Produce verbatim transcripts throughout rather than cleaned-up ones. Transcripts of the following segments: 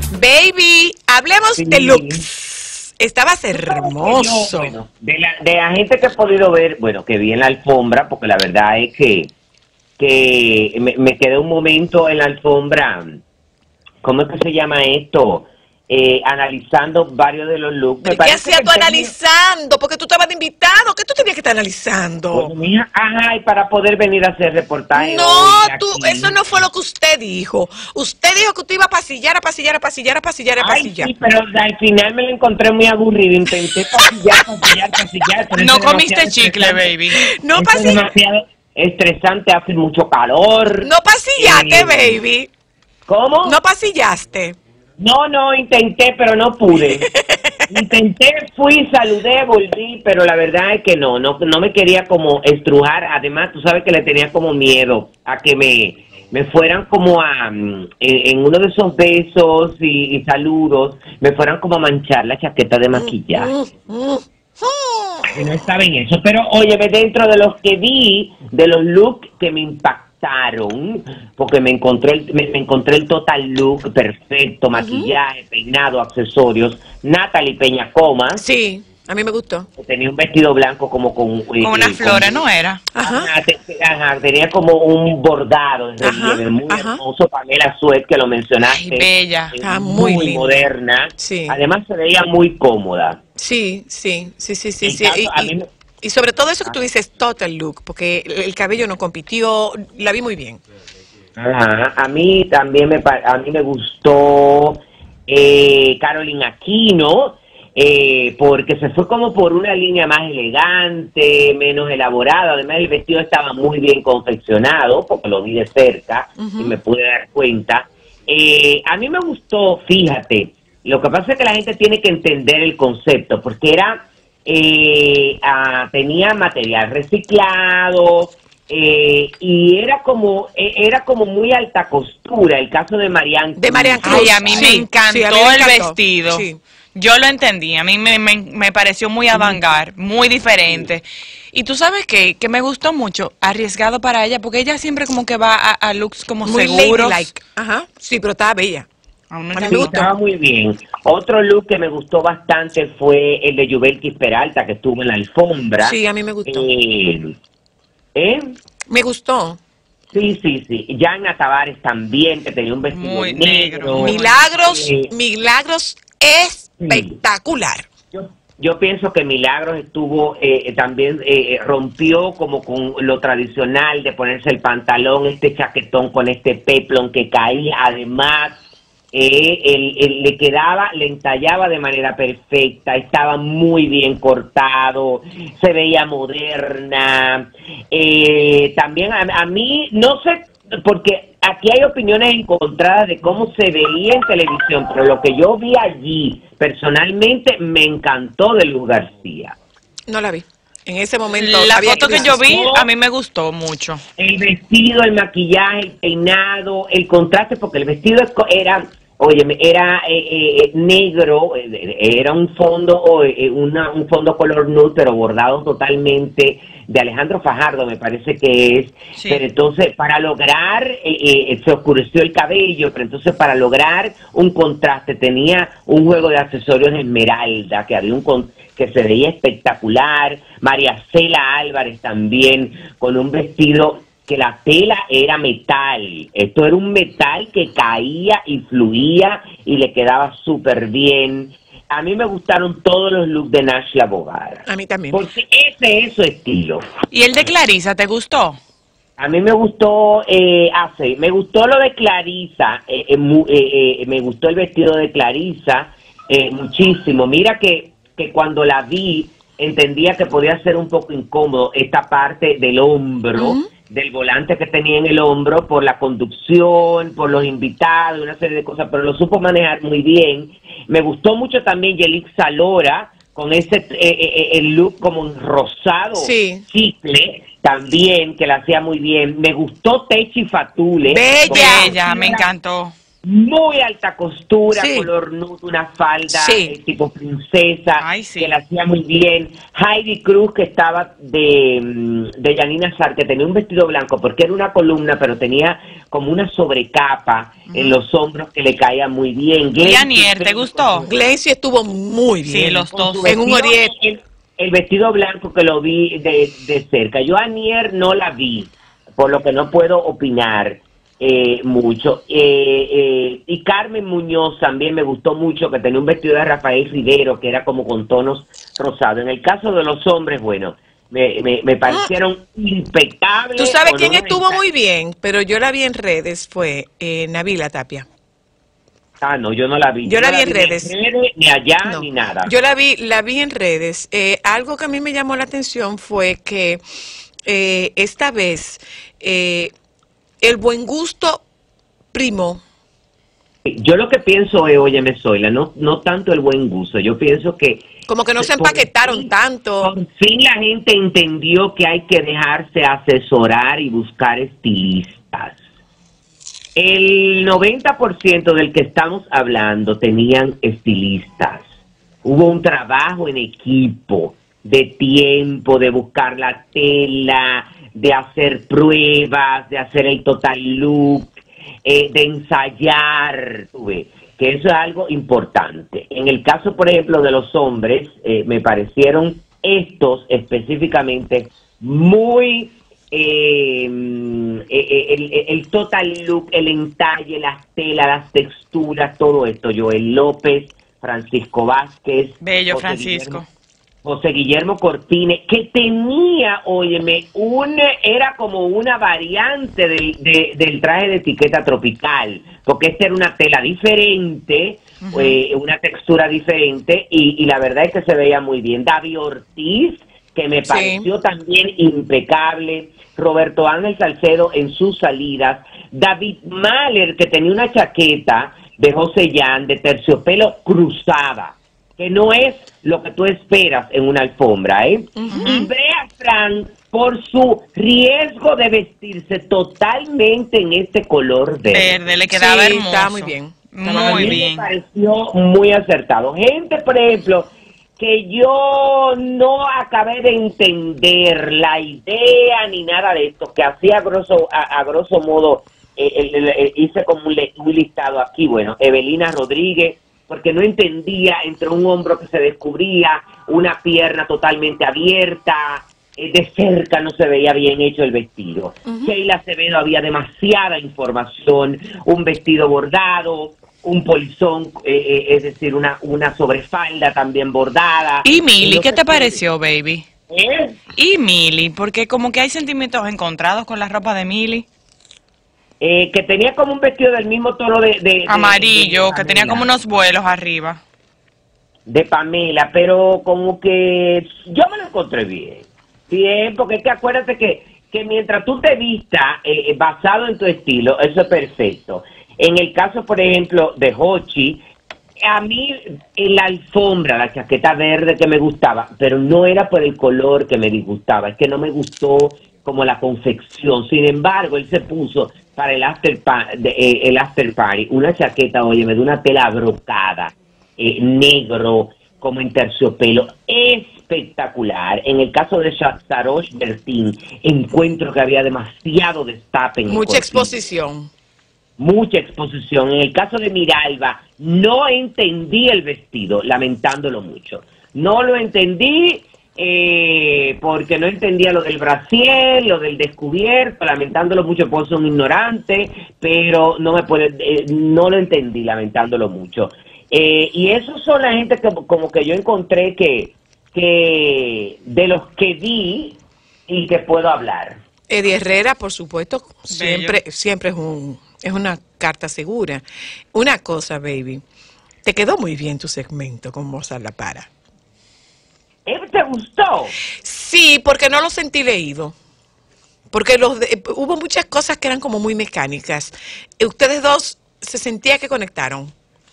Baby, hablemos Sí. de looks. Estabas hermoso. Yo, bueno, de la, de la gente que he podido ver, bueno, que vi en la alfombra, porque la verdad es que, que me, me quedé un momento en la alfombra, ¿cómo es que se llama esto? Eh, analizando varios de los looks. Me ¿Qué parece hacías que tú tenía- analizando? Porque tú estabas de invitado. ¿Qué tú tenías que estar analizando? Bueno, mija, ay, para poder venir a hacer reportaje. No, hoy tú, aquí. eso no fue lo que usted dijo. Usted dijo que usted iba a pasillar, a pasillar, a pasillar, a pasillar, a Ay, pasillar. sí, pero al final me lo encontré muy aburrido. Intenté pasillar, pasillar, pasillar. pero No eso es comiste demasiado chicle, estresante. baby. No Eso es pasillar. demasiado estresante, hace mucho calor. No pasillaste, Eh, baby. ¿Cómo? No pasillaste. No, no, intenté, pero no pude. Intenté, fui, saludé, volví, pero la verdad es que no, no, no me quería como estrujar. Además, tú sabes que le tenía como miedo a que me, me fueran como a, mm, en, en uno de esos besos y, y saludos, me fueran como a manchar la chaqueta de maquillaje. Mm, mm, mm. Y no estaba en eso. Pero, óyeme, dentro de los que vi, de los looks que me impactaron, porque me encontré el, me, me encontré el total look perfecto, maquillaje, peinado, accesorios. Natalie Peñacoma, Sí, a mí me gustó. que tenía un vestido blanco como con... Con una flora, ¿no era? Ajá. Ajá, te- te- ajá, tenía como un bordado en Ajá, relieve, muy ajá. hermoso. Pamela Suez, que lo mencionaste. Ay, bella. es Ah, muy linda. moderna. Sí. Además se veía muy cómoda. Sí, sí, sí, sí, sí. En sí. caso, Y, a y- mí me- y sobre todo eso que tú dices, total look, porque el, el cabello no compitió, la vi muy bien. Ajá, a mí también me, pa- a mí me gustó eh, Carolina Aquino, eh, porque se fue como por una línea más elegante, menos elaborada. Además, el vestido estaba muy bien confeccionado, porque lo vi de cerca y me pude dar cuenta. Eh, a mí me gustó, fíjate, lo que pasa es que la gente tiene que entender el concepto, porque era, eh, ah, tenía material reciclado, eh, y era como eh, era como muy alta costura, el caso de Marianne De Marianne Cruz. Cruz. Ay, a mí Sí, me encantó sí, a mí me el encantó. vestido. Sí. Yo lo entendí, a mí me, me, me pareció muy avant-garde, muy diferente. Y tú sabes qué, que me gustó mucho, arriesgado para ella, porque ella siempre como que va a, a looks como Muy seguros. ladylike. Ajá. Sí, pero estaba bella. A mí me A mí me Sí, encantó. gustó. estaba muy bien. Otro look que me gustó bastante fue el de Yubelkis Peralta, que estuvo en la alfombra. Sí, a mí me gustó. Eh, ¿eh? Me gustó. Sí, sí, sí. Yana Tavares también, que tenía un vestido Muy negro. negro, muy- Milagros, Eh, Milagros espectacular. Yo, yo pienso que Milagros estuvo eh, también, eh, rompió como con lo tradicional de ponerse el pantalón, este chaquetón con este peplón que caía. Además, eh, él- él le quedaba, le entallaba de manera perfecta, estaba muy bien cortado, se veía moderna. Eh, también a, a mí, no sé, porque aquí hay opiniones encontradas de cómo se veía en televisión, pero lo que yo vi allí, personalmente, me encantó de Luz García. No la vi. En ese momento. La había foto que crisis. yo vi, a mí me gustó mucho. El vestido, el maquillaje, el peinado, el contraste, porque el vestido es co- era, óyeme, era eh, eh, negro, eh, era un fondo, o, eh, una, un fondo color nude, pero bordado totalmente de Alejandro Fajardo, me parece que es. Sí. Pero entonces, para lograr, eh, eh, se oscureció el cabello, pero entonces para lograr un contraste, tenía un juego de accesorios de esmeralda, que había un con que se veía espectacular. María Cela Álvarez también, con un vestido que la tela era metal. Esto era un metal que caía y fluía y le quedaba súper bien. A mí me gustaron todos los looks de Nashla Bogara, A mí también. porque ese es su estilo. ¿Y el de Clarisa te gustó? A mí me gustó, eh, hace, me gustó lo de Clarisa, eh, eh, mu- eh, eh, me gustó el vestido de Clarisa eh, muchísimo. Mira que, que cuando la vi entendía que podía ser un poco incómodo esta parte del hombro, del volante que tenía en el hombro, por la conducción, por los invitados, una serie de cosas, pero lo supo manejar muy bien. Me gustó mucho también Yelixa Lora, con ese eh, eh, el look como en rosado, Sí. chicle, también, que la hacía muy bien. Me gustó Techi Fatule. Bella. con- Bella, me encantó. muy alta costura, Sí. color nude, una falda Sí. eh, tipo princesa, Ay, sí. que la hacía muy bien. Heidi Cruz, que estaba de, mm, de Janina Sar, que tenía un vestido blanco, porque era una columna, pero tenía como una sobrecapa en los hombros que le caía muy bien. ¿Y Glenn Anier, te Tipton, gustó? Glenn sí estuvo muy Sí, bien. los con su dos. En un vestido, oriente. el, el vestido blanco que lo vi de, de cerca. Yo a Anier no la vi, por lo que no puedo opinar eh, mucho. Eh, eh, y Carmen Muñoz también me gustó mucho, que tenía un vestido de Rafael Rivero, que era como con tonos rosados. En el caso de los hombres, bueno, me, me, me parecieron impecables. Tú sabes con quién una estuvo enta- muy bien, pero yo la vi en redes, fue eh, Nabila Tapia. Ah, no, yo no la vi. Yo la no vi en ni redes. Ni allá, No, ni nada. yo la vi, la vi en redes. Eh, algo que a mí me llamó la atención fue que eh, esta vez eh, el buen gusto primó. Yo lo que pienso es, óyeme, Zoila, no, no tanto el buen gusto. Yo pienso que Como que no se por empaquetaron fin- tanto. Por fin la gente entendió que hay que dejarse asesorar y buscar estilistas. El noventa por ciento del que estamos hablando tenían estilistas. Hubo un trabajo en equipo, de tiempo, de buscar la tela, de hacer pruebas, de hacer el total look, eh, de ensayar, tú ves, que eso es algo importante. En el caso, por ejemplo, de los hombres, eh, me parecieron estos específicamente muy... Eh, eh, el, el total look, el entalle, las telas, las texturas, todo esto. Joel López, Francisco Vázquez, Bello, José Francisco. Guillermo, José Guillermo Cortines, que tenía, óyeme, un, era como una variante del, de- del traje de etiqueta tropical, porque esta era una tela diferente, Ujú. eh, una textura diferente, y, y la verdad es que se veía muy bien. David Ortiz, que me Sí. pareció también impecable. Roberto Ángel Salcedo en sus salidas. David Mahler, que tenía una chaqueta de José Jan de terciopelo cruzada, que no es lo que tú esperas en una alfombra, ¿eh? Y Brea Frank, por su riesgo de vestirse totalmente en este color verde. Verde, le quedaba Sí, hermoso. estaba muy bien. Estaba A Muy mí bien. me pareció muy acertado. Gente, por ejemplo, que yo no acabé de entender la idea ni nada de esto, que hacía a grosso, a, a grosso modo, eh, el- el- el- hice como un, le- un listado aquí, bueno, Evelina Rodríguez, porque no entendía entre un hombro que se descubría, una pierna totalmente abierta, eh, de cerca no se veía bien hecho el vestido. Sheila Acevedo, había demasiada información, un vestido bordado, un polizón, eh, eh, es decir, una, una sobrefalda también bordada. ¿Y Mili, No qué sé te si- pareció, baby? ¿Eh? Y Mili, porque como que hay sentimientos encontrados con la ropa de Mili. Eh, que tenía como un vestido del mismo tono de... de- de- Amarillo, de que tenía Pamela. como unos vuelos arriba. De Pamela, pero como que yo me lo encontré bien. Bien, porque es que acuérdate que, que mientras tú te vistas eh, basado en tu estilo, eso es perfecto. En el caso, por ejemplo, de Hochi, a mí en la alfombra, la chaqueta verde que me gustaba, pero no era por el color que me disgustaba, es que no me gustó como la confección. Sin embargo, él se puso para el after, pa- de, eh, el after party una chaqueta, óyeme, de una tela brocada, eh, negro, como en terciopelo, espectacular. En el caso de Sha- Sarosh Bertin, encuentro que había demasiado destape en el Mucha corpiño. exposición. Mucha exposición. En el caso de Miralba, no entendí el vestido, lamentándolo mucho. No lo entendí eh, porque no entendía lo del brasier, lo del descubierto, lamentándolo mucho, por ser un ignorante, pero no me puede, eh, no lo entendí, lamentándolo mucho. Eh, y esos son la gente que como que yo encontré que, que de los que vi y que puedo hablar. Eddie Herrera, por supuesto, siempre, siempre es un, es una carta segura. Una cosa, baby, te quedó muy bien tu segmento con Mozart La Para. ¿Eh, ¿Te gustó? Sí, porque no lo sentí leído. Porque los de- hubo muchas cosas que eran como muy mecánicas. Eh, Ustedes dos se sentía que conectaron.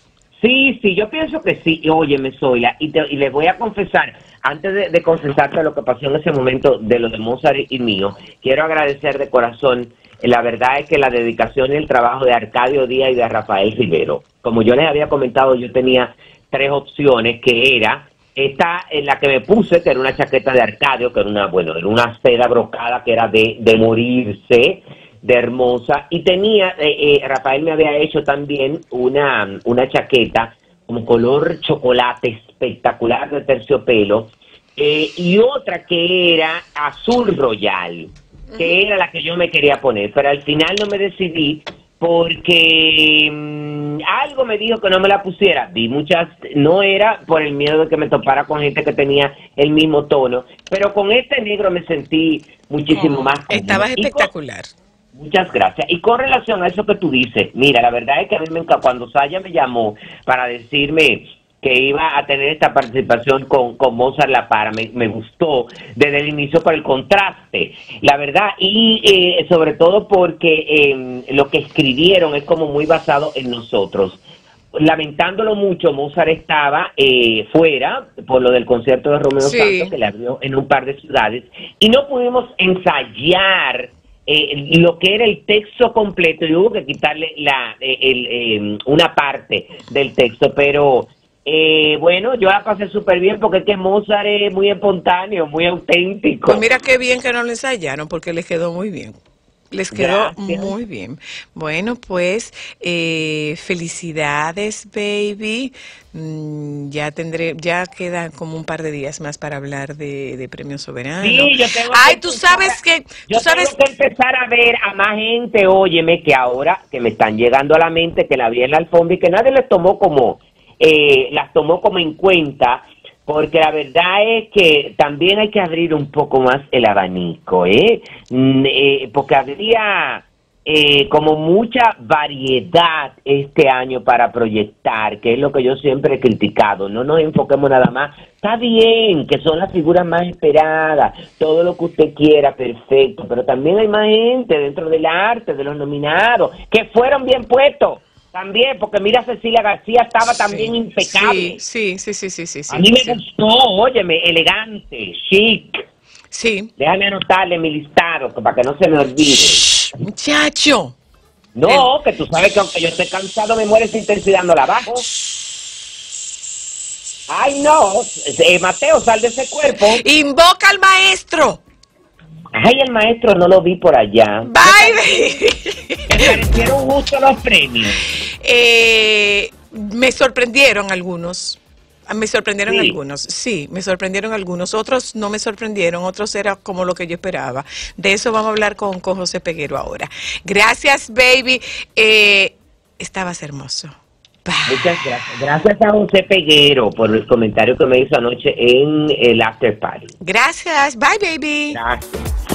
Sí, sí, yo pienso que sí. Y óyeme, Zoila, y, te, y les voy a confesar, antes de, de confesarte lo que pasó en ese momento de lo de Mozart y mío, quiero agradecer de corazón la verdad es que la dedicación y el trabajo de Arcadio Díaz y de Rafael Rivero. Como yo les había comentado, yo tenía tres opciones, que era esta en la que me puse, que era una chaqueta de Arcadio, que era una, bueno, era una seda brocada que era de, de morirse, de hermosa, y tenía, eh, eh, Rafael me había hecho también una, una chaqueta como color chocolate espectacular de terciopelo, eh, y otra que era azul royal, que era la que yo me quería poner, pero al final no me decidí porque mmm, algo me dijo que no me la pusiera. Vi muchas, no era por el miedo de que me topara con gente que tenía el mismo tono, pero con este negro me sentí muchísimo Oh, más cómodo. estabas Y con- espectacular. Muchas gracias. Y con relación a eso que tú dices, mira, la verdad es que a mí me encanta, cuando Saya me llamó para decirme que iba a tener esta participación con, con Mozart La Para, me, me gustó desde el inicio por el contraste, la verdad, y eh, sobre todo porque eh, lo que escribieron es como muy basado en nosotros. Lamentándolo mucho, Mozart estaba eh, fuera por lo del concierto de Romeo Sí. Santos, que le abrió en un par de ciudades, y no pudimos ensayar eh, lo que era el texto completo, y hubo que quitarle la, eh, el, eh, una parte del texto, pero eh, bueno, yo la pasé súper bien porque es que Mozart es muy espontáneo, muy auténtico. Pues mira qué bien que no lo ensayaron porque les quedó muy bien. Les quedó Gracias. muy bien. Bueno, pues eh, felicidades, baby. Mm, ya tendré, ya quedan como un par de días más para hablar de, de Premio Soberano. Sí, yo tengo Ay, que tú empezar sabes a- que, yo tú sabes, tengo que empezar a ver a más gente, óyeme, que ahora que me están llegando a la mente, que la vi en la alfombra y que nadie les tomó como, eh, las tomó como en cuenta, porque la verdad es que también hay que abrir un poco más el abanico, ¿eh? Mm, eh, porque habría eh, como mucha variedad este año para proyectar, que es lo que yo siempre he criticado. No nos enfoquemos nada más. Está bien, que son las figuras más esperadas, todo lo que usted quiera, perfecto, pero también hay más gente dentro del arte, de los nominados, que fueron bien puestos también, porque mira, Cecilia García estaba también sí, impecable. sí, sí, sí, sí, sí, sí, A mí me sí. gustó, óyeme, elegante, chic. Sí. Déjame anotarle mi listado que- para que no se me olvide. Shh, muchacho. No, que tú sabes que aunque yo esté cansado me muere esa intensidad, no la bajo. Ay, no, eh, Mateo, sal de ese cuerpo. Invoca al maestro. Ay, el maestro no lo vi por allá. Bye, baby. Me parecieron justo los premios. Eh, me sorprendieron algunos. Me sorprendieron Sí. algunos, sí, me sorprendieron algunos. Otros no me sorprendieron, otros era como lo que yo esperaba. De eso vamos a hablar con, con José Peguero ahora. Gracias, baby. Eh, estabas hermoso. Bye. Muchas gracias. Gracias a José Peguero por el comentario que me hizo anoche en el After Party. Gracias. Bye, baby. Gracias.